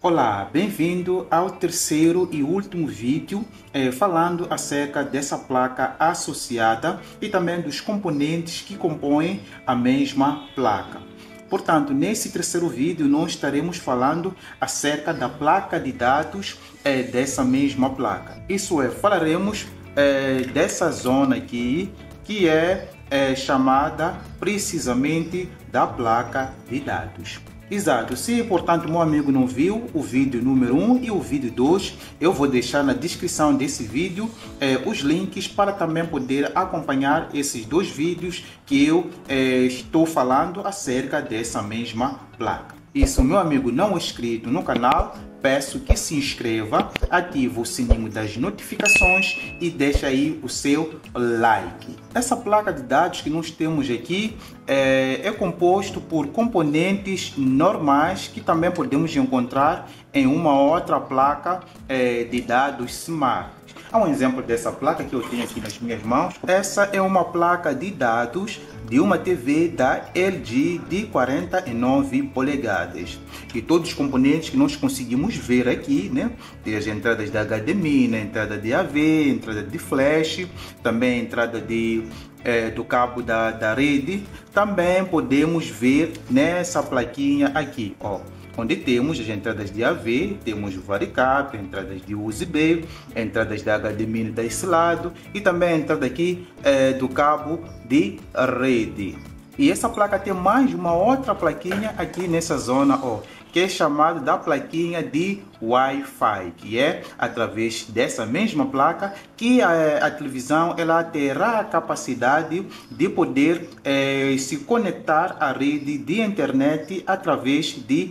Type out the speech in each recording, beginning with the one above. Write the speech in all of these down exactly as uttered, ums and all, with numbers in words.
Olá, bem-vindo ao terceiro e último vídeo eh, falando acerca dessa placa associada e também dos componentes que compõem a mesma placa. Portanto, nesse terceiro vídeo nós estaremos falando acerca da placa de dados eh, dessa mesma placa. Isso é, falaremos eh, dessa zona aqui que é eh, chamada precisamente da placa de dados. Exato, se portanto meu amigo não viu o vídeo número um e o vídeo dois, eu vou deixar na descrição desse vídeo eh, os links para também poder acompanhar esses dois vídeos que eu eh, estou falando acerca dessa mesma placa. Isso, meu amigo não inscrito no canal, peço que se inscreva, ative o sininho das notificações e deixe aí o seu like. Essa placa de dados que nós temos aqui é, é composto por componentes normais que também podemos encontrar em uma outra placa é, de dados smart. Há um exemplo dessa placa que eu tenho aqui nas minhas mãos. Essa é uma placa de dados de uma T V da L G de quarenta e nove polegadas. E todos os componentes que nós conseguimos ver aqui, né? Tem as entradas da H D M I, né? Entrada de A V, entrada de flash, também entrada de, é, do cabo da, da rede. Também podemos ver nessa plaquinha aqui, ó, onde temos as entradas de A V, temos o Varicap, entradas de U S B, entradas da H D M I desse lado e também a entrada aqui é, do cabo de rede. E essa placa tem mais uma outra plaquinha aqui nessa zona, ó, que é chamada da plaquinha de Wi-Fi, que é através dessa mesma placa que a, a televisão ela terá a capacidade de poder eh, se conectar à rede de internet através de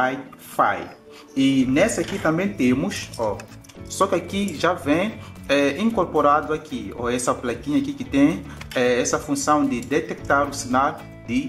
Wi-Fi. E nessa aqui também temos, ó, só que aqui já vem é, incorporado aqui, ó, essa plaquinha aqui que tem é, essa função de detectar o sinal de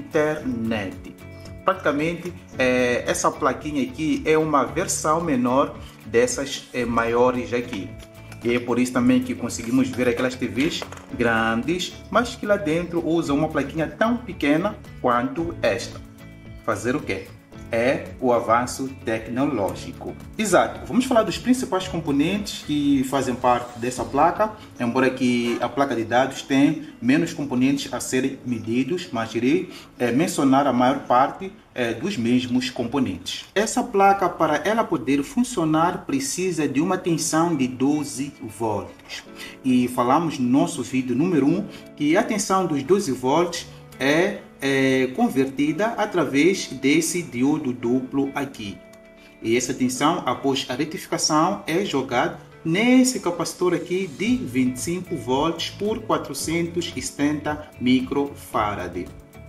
internet. Praticamente é, essa plaquinha aqui é uma versão menor dessas é, maiores aqui. E é por isso também que conseguimos ver aquelas T Vs grandes, mas que lá dentro usam uma plaquinha tão pequena quanto esta. Fazer o quê? É o avanço tecnológico. Exato, vamos falar dos principais componentes que fazem parte dessa placa, embora que a placa de dados tenha menos componentes a serem medidos, mas irei é, mencionar a maior parte é, dos mesmos componentes. Essa placa, para ela poder funcionar, precisa de uma tensão de doze volts. E falamos no nosso vídeo número um que a tensão dos doze volts é É convertida através desse diodo duplo aqui. E essa tensão, após a retificação, é jogada nesse capacitor aqui de vinte e cinco volts por quatrocentos e setenta microfarad.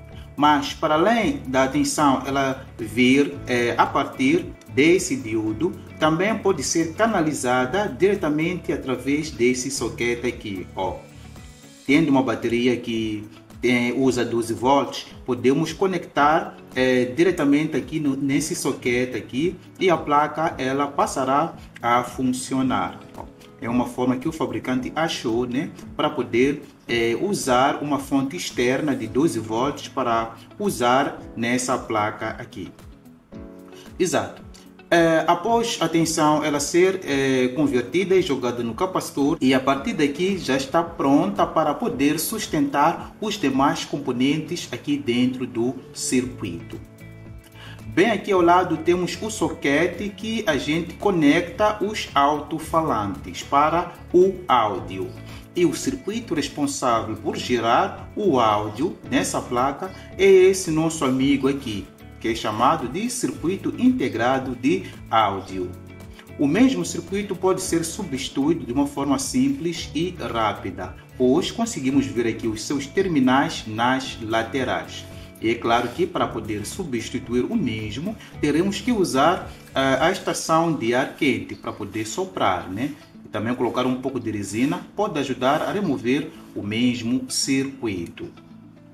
Mas para além da tensão ela vir é, a partir desse diodo, também pode ser canalizada diretamente através desse soquete aqui, ó. Tendo uma bateria que Tem, usa doze volts, podemos conectar é, diretamente aqui no, nesse soquete aqui e a placa ela passará a funcionar. É uma forma que o fabricante achou, né, para poder é, usar uma fonte externa de doze volts para usar nessa placa aqui. Exato. É, após a tensão ela ser é, convertida e jogada no capacitor, e a partir daqui já está pronta para poder sustentar os demais componentes aqui dentro do circuito. Bem aqui ao lado temos o soquete que a gente conecta os alto-falantes para o áudio. E o circuito responsável por gerar o áudio nessa placa é esse nosso amigo aqui, que é chamado de circuito integrado de áudio. O mesmo circuito pode ser substituído de uma forma simples e rápida, pois conseguimos ver aqui os seus terminais nas laterais. E é claro que para poder substituir o mesmo, teremos que usar uh, a estação de ar quente para poder soprar, né? E também colocar um pouco de resina pode ajudar a remover o mesmo circuito.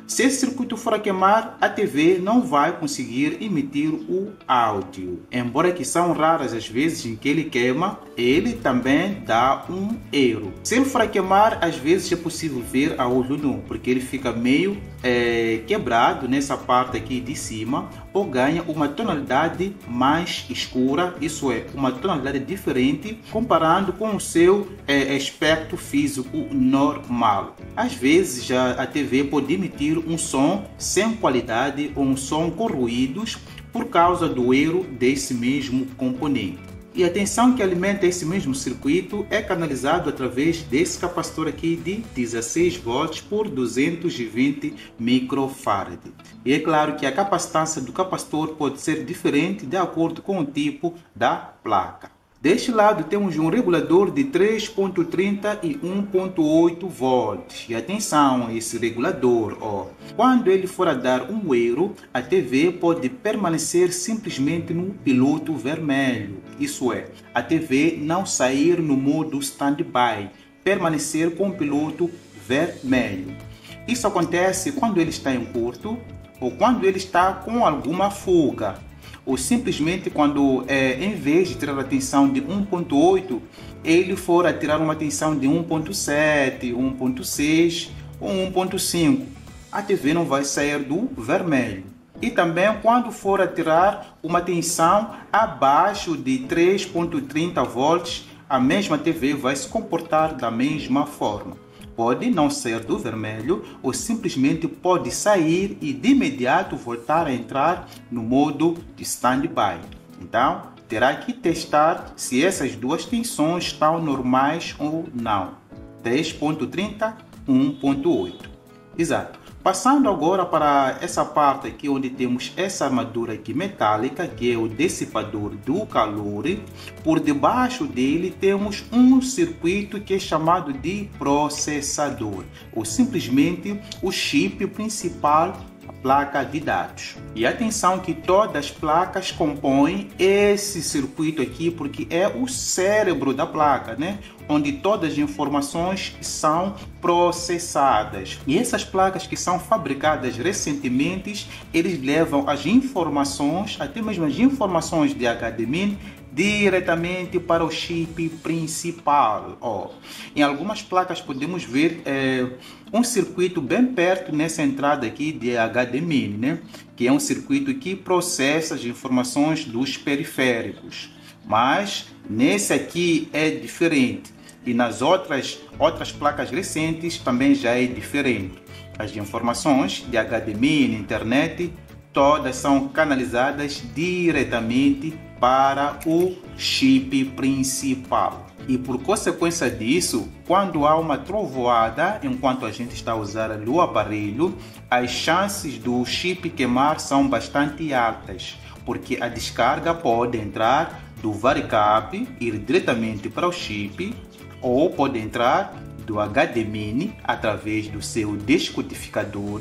Se esse circuito for a queimar, a T V não vai conseguir emitir o áudio. Embora que são raras as vezes em que ele queima, ele também dá um erro. Se ele for a queimar, às vezes é possível ver a olho nu, porque ele fica meio é, quebrado nessa parte aqui de cima, ou ganha uma tonalidade mais escura, isso é, uma tonalidade diferente comparando com o seu é, aspecto físico normal. Às vezes já a T V pode emitir um som sem qualidade ou um som com ruídos por causa do erro desse mesmo componente. E a tensão que alimenta esse mesmo circuito é canalizado através desse capacitor aqui de dezesseis volts por duzentos e vinte microfarad. E é claro que a capacitância do capacitor pode ser diferente de acordo com o tipo da placa. Deste lado temos um regulador de três ponto trinta e um ponto oito volts. E atenção a esse regulador, ó. Quando ele for a dar um erro, a T V pode permanecer simplesmente no piloto vermelho. Isso é, a T V não sair no modo standby, permanecer com o piloto vermelho. Isso acontece quando ele está em curto ou quando ele está com alguma fuga. Ou simplesmente quando, é, em vez de tirar a tensão de um ponto oito, ele for a tirar uma tensão de um ponto sete, um ponto seis ou um ponto cinco. A T V não vai sair do vermelho. E também quando for a tirar uma tensão abaixo de três ponto trinta volts, a mesma T V vai se comportar da mesma forma. Pode não sair do vermelho ou simplesmente pode sair e de imediato voltar a entrar no modo de standby. Então, terá que testar se essas duas tensões estão normais ou não. três ponto trinta, um ponto oito. Exato. Passando agora para essa parte aqui onde temos essa armadura aqui metálica, que é o dissipador do calor. Por debaixo dele temos um circuito que é chamado de processador, ou simplesmente o chip principal, a placa de dados. E atenção que todas as placas compõem esse circuito aqui, porque é o cérebro da placa, né? Onde todas as informações são processadas. E essas placas que são fabricadas recentemente, eles levam as informações, até mesmo as informações de H D M I N, diretamente para o chip principal. Oh. Em algumas placas podemos ver é, um circuito bem perto nessa entrada aqui de H D M I N, né? Que é um circuito que processa as informações dos periféricos. Mas nesse aqui é diferente. E nas outras, outras placas recentes também já é diferente. As informações de H D M I N, internet, todas são canalizadas diretamente para o chip principal. E por consequência disso, quando há uma trovoada, enquanto a gente está a usar o aparelho, as chances do chip queimar são bastante altas, porque a descarga pode entrar do varicap, ir diretamente para o chip, ou pode entrar do H D M I N através do seu descodificador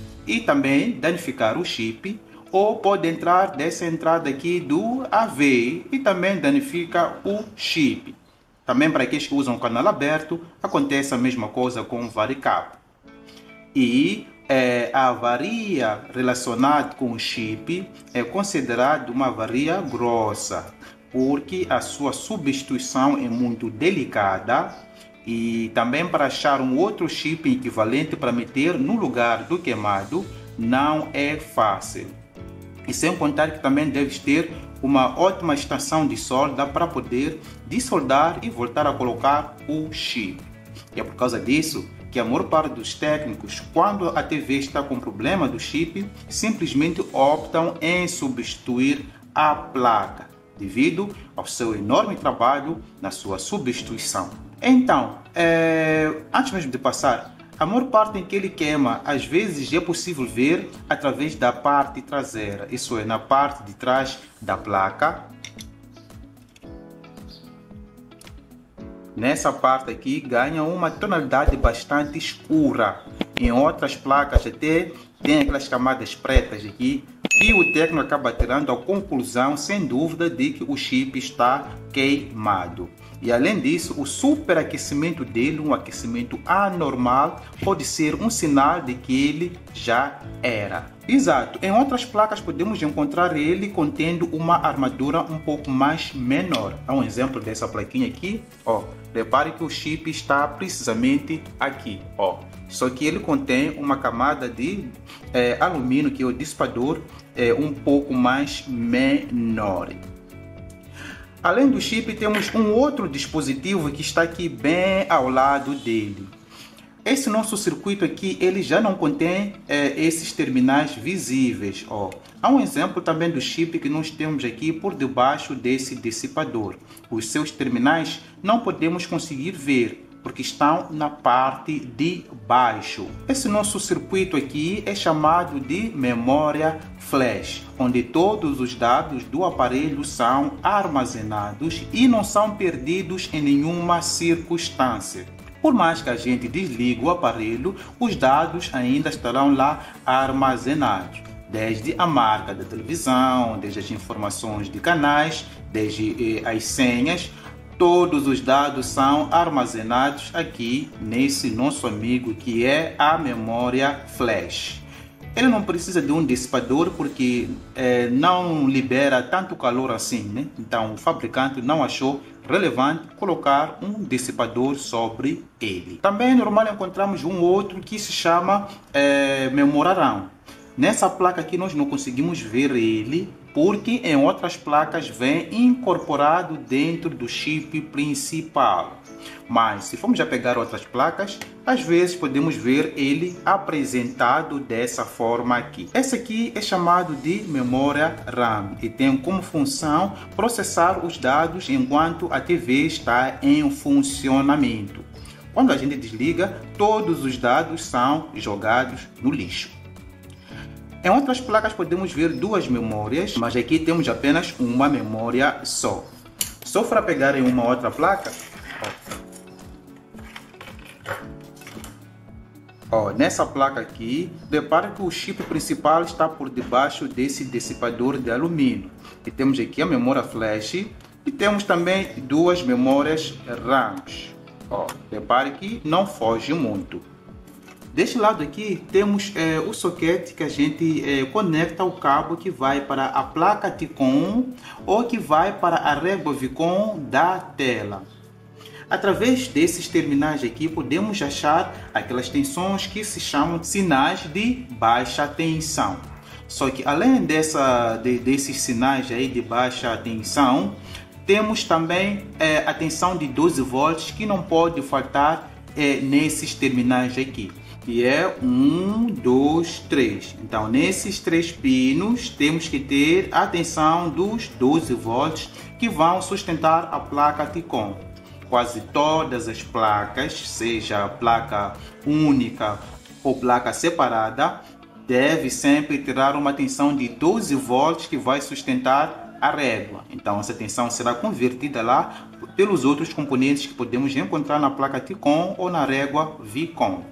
e também danificar o chip, ou pode entrar dessa entrada aqui do A V e também danifica o chip. Também para aqueles que usam o canal aberto, acontece a mesma coisa com o varicap. E é, a avaria relacionada com o chip é considerada uma avaria grossa, porque a sua substituição é muito delicada e também para achar um outro chip equivalente para meter no lugar do queimado não é fácil. E sem contar que também deves ter uma ótima estação de solda para poder dissoldar e voltar a colocar o chip. E é por causa disso que a maior parte dos técnicos, quando a T V está com problema do chip, simplesmente optam em substituir a placa, devido ao seu enorme trabalho na sua substituição. Então, é, antes mesmo de passar, a maior parte em que ele queima, às vezes é possível ver através da parte traseira, isso é, na parte de trás da placa. Nessa parte aqui ganha uma tonalidade bastante escura. Em outras placas até tem aquelas camadas pretas aqui, E o técnico acaba tirando a conclusão, sem dúvida, de que o chip está queimado. E além disso, o superaquecimento dele, um aquecimento anormal, pode ser um sinal de que ele já era. Exato, em outras placas podemos encontrar ele contendo uma armadura um pouco mais menor. Há um exemplo dessa plaquinha aqui, ó. Repare que o chip está precisamente aqui, ó. Só que ele contém uma camada de é, alumínio, que é o dissipador, é, um pouco mais menor. Além do chip, temos um outro dispositivo que está aqui bem ao lado dele. Esse nosso circuito aqui, ele já não contém é, esses terminais visíveis. Ó. Há um exemplo também do chip que nós temos aqui por debaixo desse dissipador. Os seus terminais não podemos conseguir ver, porque estão na parte de baixo. Esse nosso circuito aqui é chamado de memória flash, onde todos os dados do aparelho são armazenados e não são perdidos em nenhuma circunstância. Por mais que a gente desligue o aparelho, os dados ainda estarão lá armazenados. Desde a marca da televisão, desde as informações de canais, desde eh, as senhas, todos os dados são armazenados aqui nesse nosso amigo que é a memória flash. Ele não precisa de um dissipador porque é, não libera tanto calor assim, né? Então o fabricante não achou relevante colocar um dissipador sobre ele. Também é normal encontrarmos um outro que se chama é, memorarão. Nessa placa aqui nós não conseguimos ver ele, porque em outras placas vem incorporado dentro do chip principal. Mas se formos já pegar outras placas, às vezes podemos ver ele apresentado dessa forma aqui. Esse aqui é chamado de memória RAM e tem como função processar os dados enquanto a T V está em funcionamento. Quando a gente desliga, todos os dados são jogados no lixo. Em outras placas podemos ver duas memórias, mas aqui temos apenas uma memória só. Só para pegar em uma outra placa, ó, nessa placa aqui, repare que o chip principal está por debaixo desse dissipador de alumínio. E temos aqui a memória flash e temos também duas memórias RAMs. Ó, repare que não foge muito. Deste lado aqui temos é, o soquete que a gente é, conecta o cabo que vai para a placa T-CON ou que vai para a régua Vicon da tela. Através desses terminais aqui podemos achar aquelas tensões que se chamam de sinais de baixa tensão. Só que além dessa, de, desses sinais aí de baixa tensão, temos também é, a tensão de doze volts que não pode faltar é, nesses terminais aqui. Que é um, dois, três. Então, nesses três pinos, temos que ter a tensão dos doze volts que vão sustentar a placa T-CON. Quase todas as placas, seja placa única ou placa separada, deve sempre tirar uma tensão de doze volts que vai sustentar a régua. Então, essa tensão será convertida lá pelos outros componentes que podemos encontrar na placa T-CON ou na régua Vicon.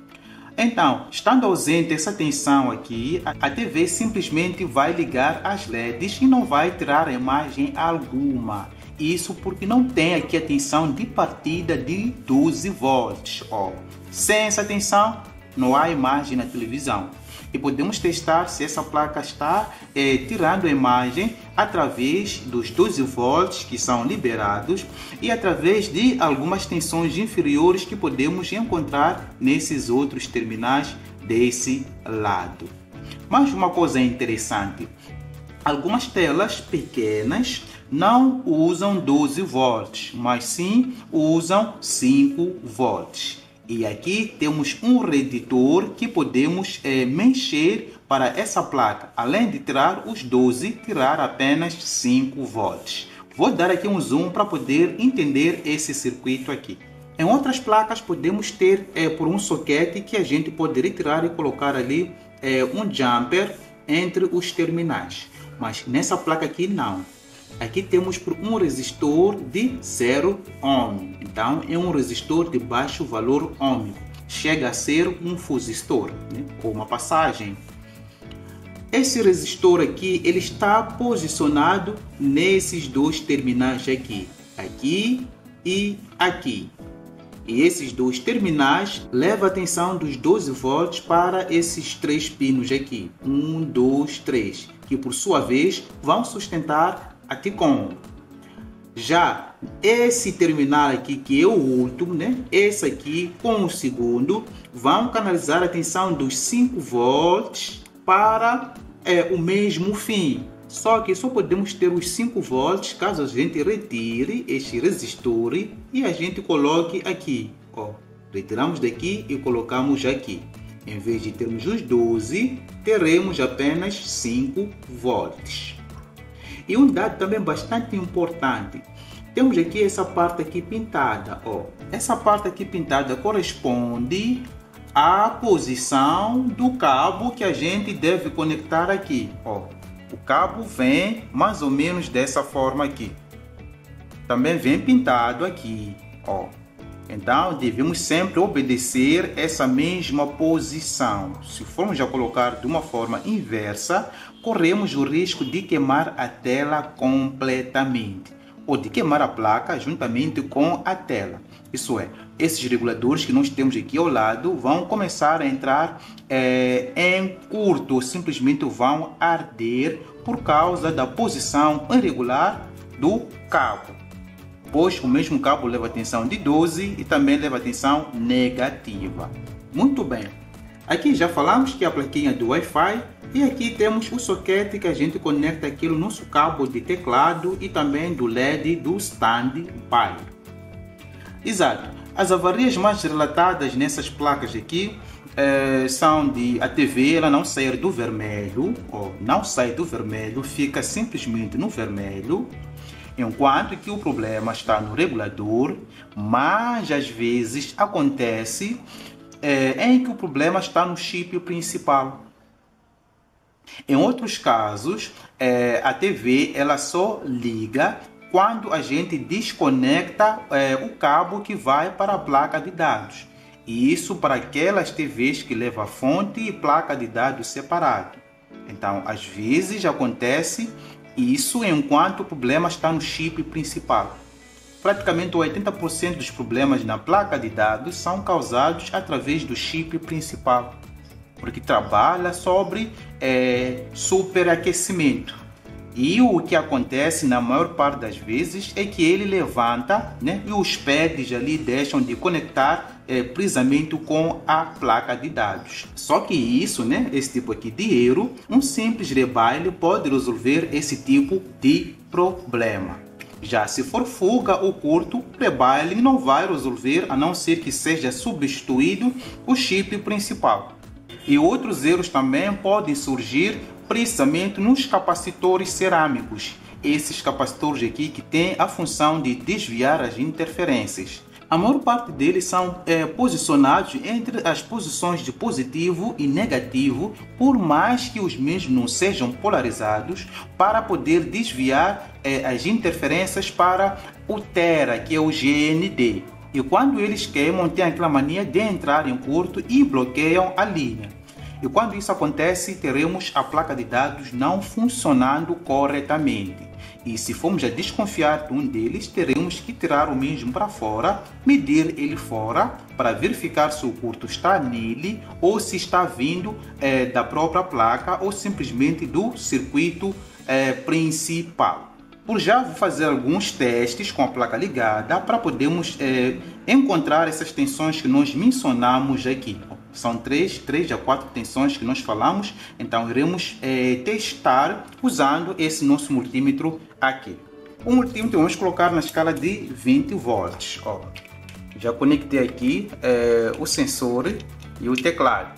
Então, estando ausente essa tensão aqui, a T V simplesmente vai ligar as L E Ds e não vai tirar imagem alguma. Isso porque não tem aqui a tensão de partida de doze volts. Ó. Sem essa tensão, não há imagem na televisão. E podemos testar se essa placa está é, tirando a imagem através dos doze volts que são liberados e através de algumas tensões inferiores que podemos encontrar nesses outros terminais desse lado. Mas uma coisa interessante, algumas telas pequenas não usam doze volts, mas sim usam cinco volts. E aqui temos um reditor que podemos é, mexer para essa placa. Além de tirar os doze, tirar apenas cinco volts. Vou dar aqui um zoom para poder entender esse circuito aqui. Em outras placas podemos ter é, por um soquete que a gente pode retirar e colocar ali é, um jumper entre os terminais. Mas nessa placa aqui não. Aqui temos por um resistor de zero ohm. Então é um resistor de baixo valor ohmico. Chega a ser um fusistor, né? Ou uma passagem. Esse resistor aqui, ele está posicionado nesses dois terminais aqui, aqui e aqui. E esses dois terminais levam a tensão dos doze volts para esses três pinos aqui, um, dois, três, que por sua vez vão sustentar a T-CON. Já esse terminal aqui, que é o último, né? Esse aqui com o segundo, vão canalizar a tensão dos cinco volts para é, o mesmo fim. Só que só podemos ter os cinco volts caso a gente retire este resistor e a gente coloque aqui. Ó, retiramos daqui e colocamos aqui. Em vez de termos os doze, teremos apenas cinco volts. E um dado também bastante importante. Temos aqui essa parte aqui pintada. Ó. Essa parte aqui pintada corresponde à posição do cabo que a gente deve conectar aqui. Ó. O cabo vem mais ou menos dessa forma aqui. Também vem pintado aqui, ó. Então, devemos sempre obedecer essa mesma posição. Se formos a colocar de uma forma inversa, corremos o risco de queimar a tela completamente, ou de queimar a placa juntamente com a tela. Isso é, esses reguladores que nós temos aqui ao lado vão começar a entrar é, em curto, ou simplesmente vão arder por causa da posição irregular do cabo, pois o mesmo cabo leva a tensão de doze e também leva a tensão negativa. Muito bem, aqui já falamos que é a plaquinha do Wi-Fi e aqui temos o soquete que a gente conecta aqui no nosso cabo de teclado e também do L E D do standby. Exato. As avarias mais relatadas nessas placas aqui eh, são de a T V ela não sair do vermelho, ou não sai do vermelho, fica simplesmente no vermelho, enquanto que o problema está no regulador, mas às vezes acontece eh, em que o problema está no chip principal. Em outros casos, eh, a T V ela só liga quando a gente desconecta é, o cabo que vai para a placa de dados. E isso para aquelas T Vs que levam fonte e placa de dados separado. Então, às vezes acontece isso enquanto o problema está no chip principal. Praticamente oitenta por cento dos problemas na placa de dados são causados através do chip principal, porque trabalha sobre é, superaquecimento. E o que acontece na maior parte das vezes é que ele levanta, né, e os pads ali deixam de conectar é, precisamente com a placa de dados. Só que isso, né, esse tipo aqui de erro, um simples rebaile pode resolver esse tipo de problema. Já se for fuga ou curto, o rebaile não vai resolver a não ser que seja substituído o chip principal. E outros erros também podem surgir precisamente nos capacitores cerâmicos. Esses capacitores aqui que têm a função de desviar as interferências. A maior parte deles são é, posicionados entre as posições de positivo e negativo, por mais que os mesmos não sejam polarizados, para poder desviar é, as interferências para o Tera, que é o G N D. E quando eles queimam, tem aquela mania de entrar em curto e bloqueiam a linha. E quando isso acontece, teremos a placa de dados não funcionando corretamente. E se formos a desconfiar de um deles, teremos que tirar o mesmo para fora, medir ele fora, para verificar se o curto está nele ou se está vindo é, da própria placa ou simplesmente do circuito é, principal. Por já vou fazer alguns testes com a placa ligada para podermos é, encontrar essas tensões que nós mencionamos aqui. São três, três a quatro tensões que nós falamos, então iremos é, testar usando esse nosso multímetro aqui. O multímetro vamos colocar na escala de vinte volts. Ó, já conectei aqui é, o sensor e o teclado.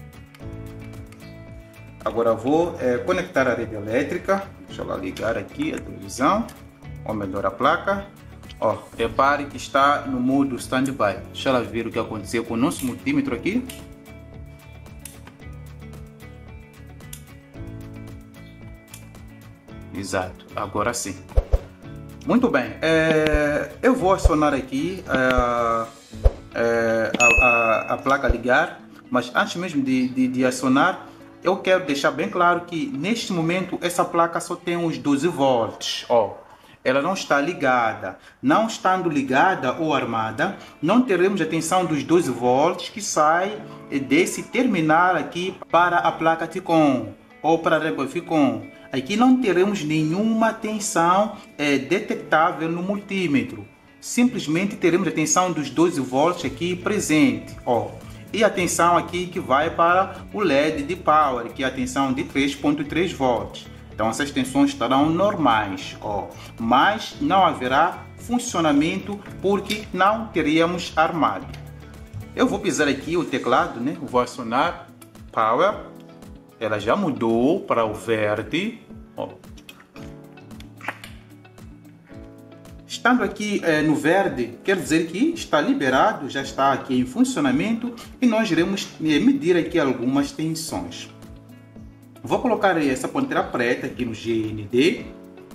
Agora vou é, conectar a rede elétrica. Deixa eu ligar aqui a televisão, ou melhor a placa. Ó, repare que está no modo standby. Deixa ela ver o que aconteceu com o nosso multímetro aqui. Exato, agora sim. Muito bem, é, eu vou acionar aqui é, é, a, a, a placa ligar, mas antes mesmo de, de, de acionar, eu quero deixar bem claro que neste momento essa placa só tem os doze volts, ó. Ela não está ligada. Não estando ligada ou armada, não teremos a tensão dos doze volts que sai desse terminal aqui para a placa T-CON ou para a régua Ficon. Aqui não teremos nenhuma tensão é, detectável no multímetro. Simplesmente teremos a tensão dos doze volts aqui presente, ó. E a tensão aqui que vai para o L E D de power, que é a tensão de três ponto três volts. Então essas tensões estarão normais, ó, mas não haverá funcionamento porque não teríamos armado. Eu vou pisar aqui o teclado, né? Vou acionar Power. Ela já mudou para o verde, ó. Estando aqui é, no verde, quer dizer que está liberado, já está aqui em funcionamento e nós iremos medir aqui algumas tensões. Vou colocar essa ponteira preta aqui no G N D,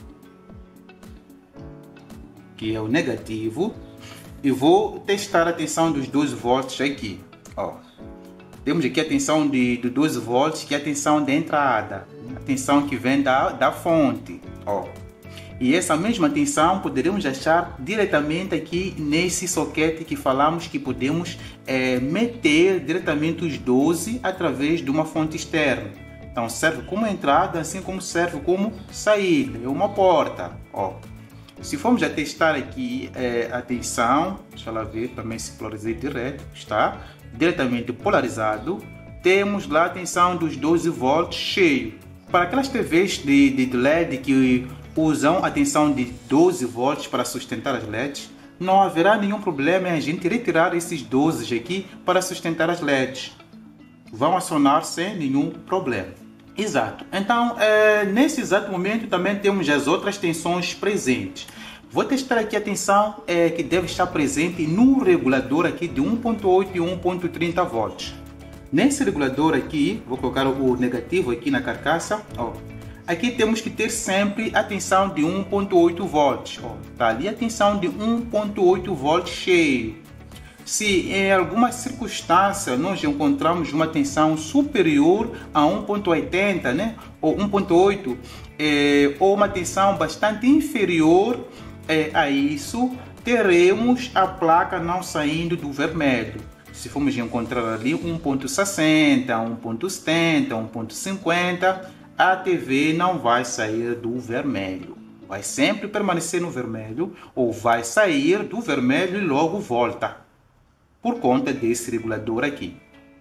que é o negativo, e vou testar a tensão dos doze volts aqui. Ó, temos aqui a tensão de, de doze volts, que é a tensão da entrada, a tensão que vem da, da fonte. Ó. E essa mesma tensão poderemos achar diretamente aqui nesse soquete que falamos que podemos é, meter diretamente os doze através de uma fonte externa. Então serve como entrada, assim como serve como saída, é uma porta. Ó. Se formos a testar aqui é, a tensão, deixa ela ver também se polarizei direto, está diretamente polarizado, temos lá a tensão dos doze volts cheio. Para aquelas T Vs de, de L E D que usam a tensão de doze volts para sustentar as L E Ds, não haverá nenhum problema em a gente retirar esses doze aqui para sustentar as L E Ds. Vão acionar sem nenhum problema. Exato. Então, é, nesse exato momento também temos as outras tensões presentes. Vou testar aqui a tensão é, que deve estar presente no regulador aqui de um ponto oito e um ponto trinta volts. Nesse regulador aqui, vou colocar o negativo aqui na carcaça, ó. Aqui temos que ter sempre a tensão de um ponto oito volts. Ó. Tá ali a tensão de um ponto oito volts cheio. Se em alguma circunstância nós encontramos uma tensão superior a um ponto oitenta, né, ou um ponto oito, é, ou uma tensão bastante inferior é, a isso, teremos a placa não saindo do vermelho. Se formos encontrar ali um ponto sessenta, um ponto setenta, um ponto cinquenta, a T V não vai sair do vermelho. Vai sempre permanecer no vermelho ou vai sair do vermelho e logo volta. Por conta desse regulador aqui.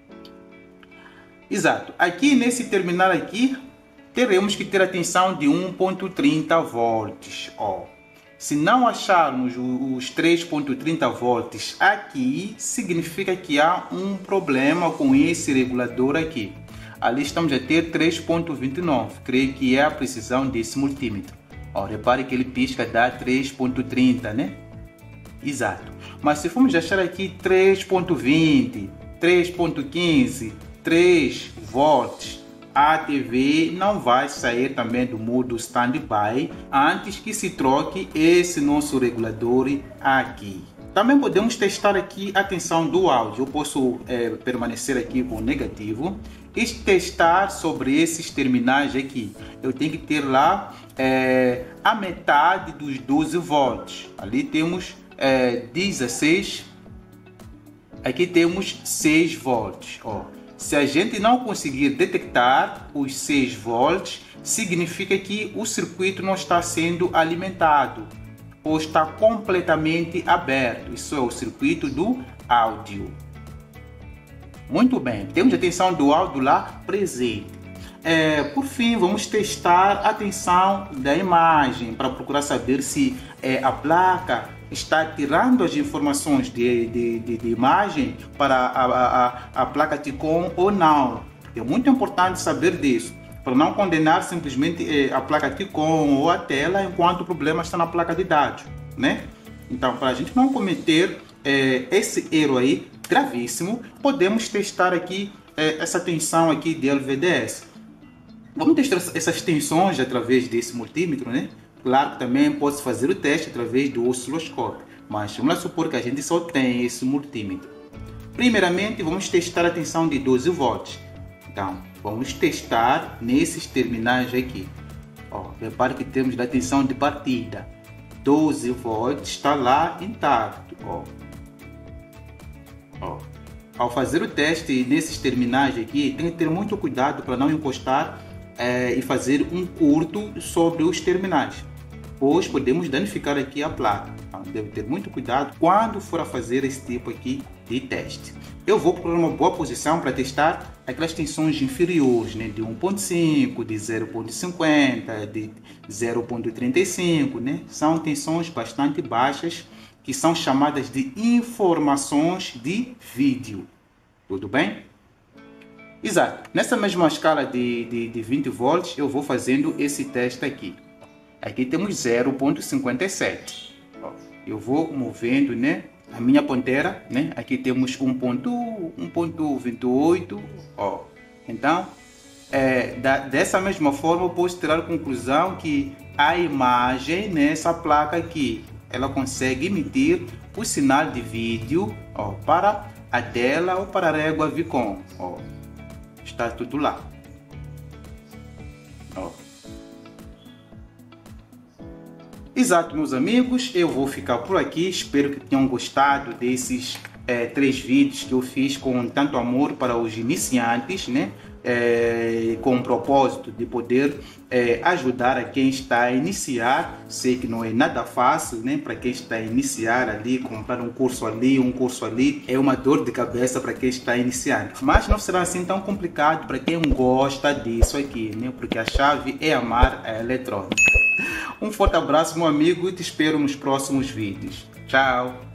Exato. Aqui nesse terminal aqui, teremos que ter a tensão de um ponto trinta volts. Ó. Se não acharmos os três ponto trinta volts aqui, significa que há um problema com esse regulador aqui. Ali estamos a ter três ponto vinte e nove. Creio que é a precisão desse multímetro. Ó, repare que ele pisca da três ponto trinta, né? Exato. Mas se formos achar aqui três ponto vinte, três ponto quinze, três volts, a T V não vai sair também do modo standby antes que se troque esse nosso regulador aqui. Também podemos testar aqui a tensão do áudio. Eu posso é, permanecer aqui com o negativo e testar sobre esses terminais aqui. Eu tenho que ter lá é, a metade dos doze volts. Ali temos É, dezesseis, aqui temos seis volts. Ó. Se a gente não conseguir detectar os seis volts, significa que o circuito não está sendo alimentado ou está completamente aberto. Isso é o circuito do áudio. Muito bem, temos a tensão do áudio lá presente. É, por fim, vamos testar a tensão da imagem para procurar saber se é, a placa está tirando as informações de, de, de, de imagem para a, a, a placa T-CON ou não. É muito importante saber disso, para não condenar simplesmente é, a placa T-CON ou a tela enquanto o problema está na placa de dados, né? Então, para a gente não cometer é, esse erro aí gravíssimo, podemos testar aqui é, essa tensão aqui de L V D S. Vamos testar essas tensões através desse multímetro, né? Claro que também posso fazer o teste através do osciloscópio, mas vamos supor que a gente só tem esse multímetro. Primeiramente, vamos testar a tensão de doze volts. Então, vamos testar nesses terminais aqui. Ó, repare que temos da tensão de partida doze volts, está lá intacto. Ó. Ó. Ao fazer o teste nesses terminais aqui, tem que ter muito cuidado para não encostar é, e fazer um curto sobre os terminais, pois podemos danificar aqui a placa. Então, deve ter muito cuidado quando for a fazer esse tipo aqui de teste. Eu vou procurar uma boa posição para testar aquelas tensões inferiores, né, de um ponto cinco, de zero ponto cinquenta, de zero ponto trinta e cinco, né? São tensões bastante baixas que são chamadas de informações de vídeo. Tudo bem? Exato. Nessa mesma escala de, de, de vinte volts, eu vou fazendo esse teste aqui. Aqui temos zero ponto cinquenta e sete. Eu vou movendo, né, a minha ponteira, né? Aqui temos um ponto vinte e oito. Ó. Então, é, da, dessa mesma forma, eu posso tirar a conclusão que a imagem nessa placa aqui, ela consegue emitir o sinal de vídeo, ó, para a tela ou para a régua Vicom. Ó. Está tudo lá. Ó. Exato, meus amigos, eu vou ficar por aqui. Espero que tenham gostado desses é, três vídeos que eu fiz com tanto amor para os iniciantes, né? É, com o propósito de poder é, ajudar a quem está a iniciar. Sei que não é nada fácil, né? Para quem está a iniciar ali, comprar um curso ali, um curso ali, é uma dor de cabeça para quem está iniciando. Mas não será assim tão complicado para quem gosta disso aqui, né? Porque a chave é amar a eletrônica. Um forte abraço, meu amigo, e te espero nos próximos vídeos. Tchau!